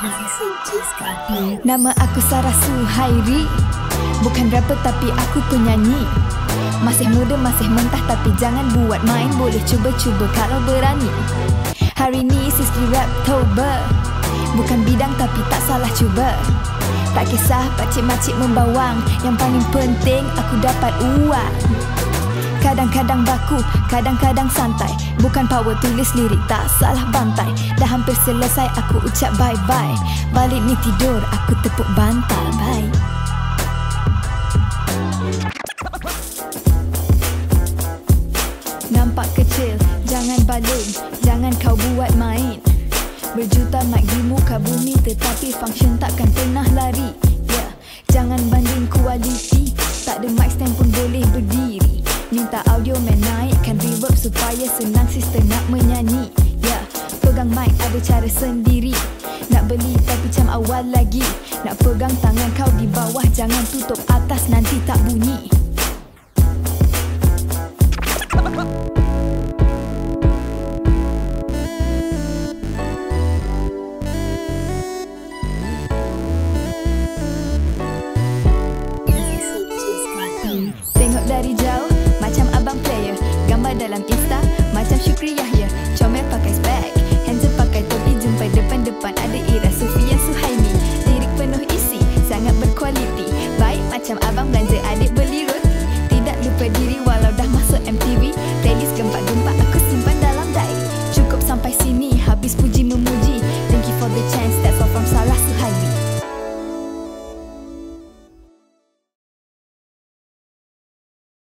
Nama aku Sarah Suhairi, bukan rapper tapi aku penyanyi. Masih muda, masih mentah tapi jangan buat main. Boleh cuba-cuba kalau berani. Hari ni Siski Raptober, bukan bidang tapi tak salah cuba. Tak kisah pakcik-makcik membawang, yang paling penting aku dapat uang. Kadang-kadang baku, kadang-kadang santai. Bukan power tulis lirik, tak salah bantai. Dah hampir selesai aku ucap bye-bye. Balik ni tidur, aku tepuk bantal. Bye. Nampak kecil, jangan balon, jangan kau buat main. Berjuta mic di muka bumi, tetapi function takkan pernah lari. Yeah. Jangan banding kualiti, tak ada mic stand pun boleh berdiri. Minta audio man naikkan reverb supaya senang sistem nak menyanyi. Ya, pegang mic ada cara sendiri. Nak beli tapi macam awal lagi. Nak pegang tangan kau di bawah, jangan tutup atas nanti tak bunyi. Tengok dari jauh macam abang player, gambar dalam Insta macam Syukri Yahya. Comel pakai spek, handsome pakai topi, jumpa depan-depan ada Ira Sufia Suhaimi. Lirik penuh isi, sangat berkualiti. Baik macam abang belanja adik beli roti. Tidak lupa diri walau dah masuk MTV.